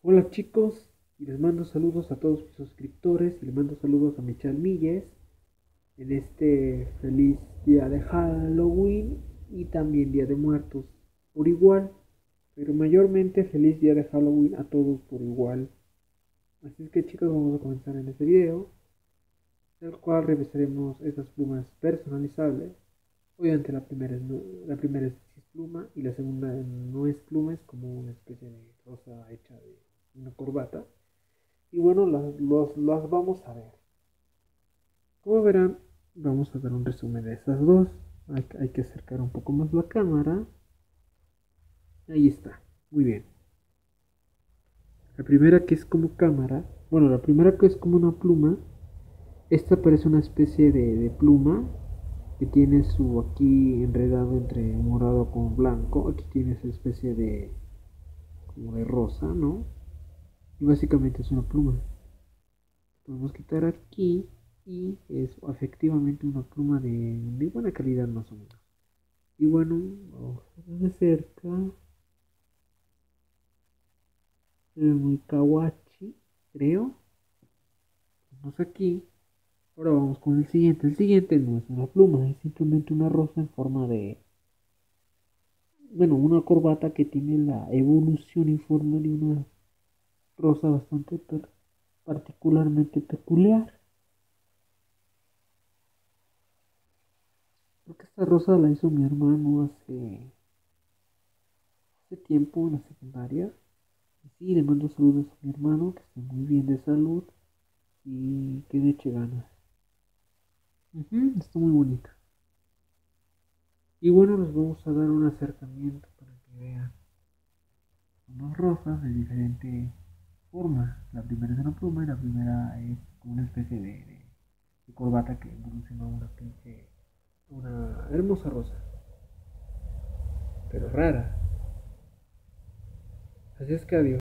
Hola chicos, y les mando saludos a todos mis suscriptores y les mando saludos a Michelle Milles en este feliz día de Halloween y también Día de Muertos por igual, pero mayormente feliz día de Halloween a todos por igual. Así es que chicos, vamos a comenzar en este video, en el cual revisaremos estas plumas personalizables. Obviamente la primera es pluma y la segunda no es pluma, es como una especie de rosa hecha de una corbata. Y bueno, las vamos a ver. Como verán, vamos a dar un resumen de esas dos. Hay que acercar un poco más la cámara. Ahí está. Muy bien. La primera que es como cámara. Bueno, la primera que es como una pluma. Esta parece una especie de pluma que tiene su aquí enredado entre morado con blanco. Aquí tiene esa especie de como de rosa, ¿no? Y básicamente es una pluma. Podemos quitar aquí y es efectivamente una pluma de buena calidad más o menos. Y bueno, vamos a ver de cerca. Se ve muy kawachi, creo. Vamos aquí. Ahora vamos con el siguiente. El siguiente no es una pluma, es simplemente una rosa en forma de... Bueno, una corbata que tiene la evolución y forma de una rosa bastante particularmente peculiar. Porque esta rosa la hizo mi hermano hace tiempo en la secundaria. Y sí, le mando saludos a mi hermano, que esté muy bien de salud y que le eche ganas. Está muy bonita. Y bueno, les vamos a dar un acercamiento para que vean unas rosas de diferente forma. La primera es una pluma y la primera es como una especie de corbata que evolucionó a una hermosa rosa, pero rara. Así es que adiós.